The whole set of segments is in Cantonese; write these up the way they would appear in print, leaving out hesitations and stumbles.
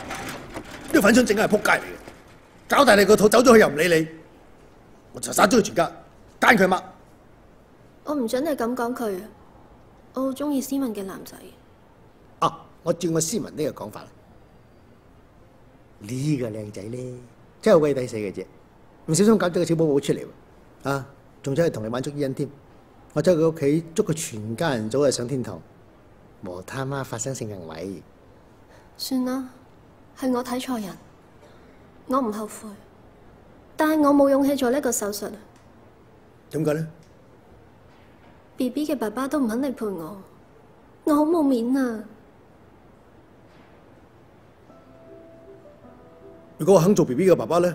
呢個粉腸整係仆街嚟嘅，搞大你個肚走咗去又唔理你，我就殺咗佢全家，奸佢媽。 我唔准你咁講佢，我好中意斯文嘅男仔。 啊，我照我斯文呢個講法啦。呢個靚仔咧，真係好鬼抵死嘅啫，唔小心搞咗個小寶寶出嚟喎，啊，仲走去同你玩捉伊人添。我走去佢屋企捉佢全家人早日上天堂，和他媽發生性行為。 算啦，係我睇錯人，我唔後悔，但係我冇勇氣做呢個手術。 點解咧？ BB 嘅爸爸都唔肯嚟陪我，我好冇面啊！ 如果我肯做 BB 嘅爸爸咧，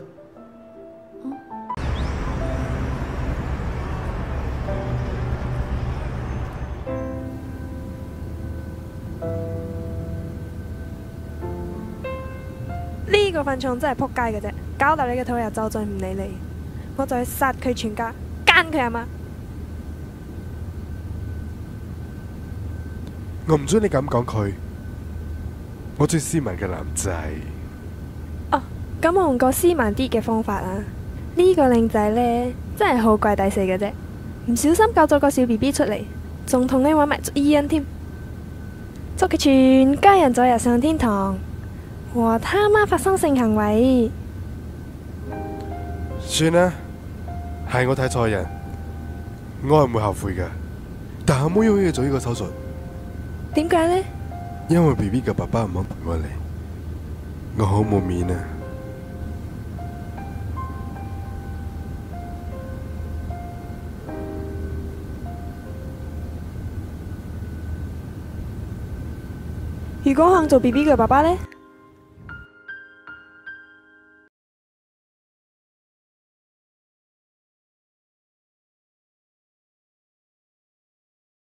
呢個糞蟲真係仆街嘅啫，搞到你嘅肚又就再唔理你，我就去殺佢全家，奸佢阿媽。 我唔准你咁講佢，我最斯文嘅男仔。 哦，咁我用個斯文啲嘅方法啊！呢個靚仔呢，真係好鬼抵死嘅啫，唔小心救咗個小 BB 出嚟，仲同你玩埋捉伊人添，祝佢全家人早日上天堂，和他媽發生性行為。 算啦，係我睇錯人，我係唔會後悔嘅，但係我冇勇氣做呢個手術。 點解呢？ 因為 BB 嘅爸爸唔肯陪我嚟，我好冇面啊！ 如果肯做 BB 嘅爸爸呢？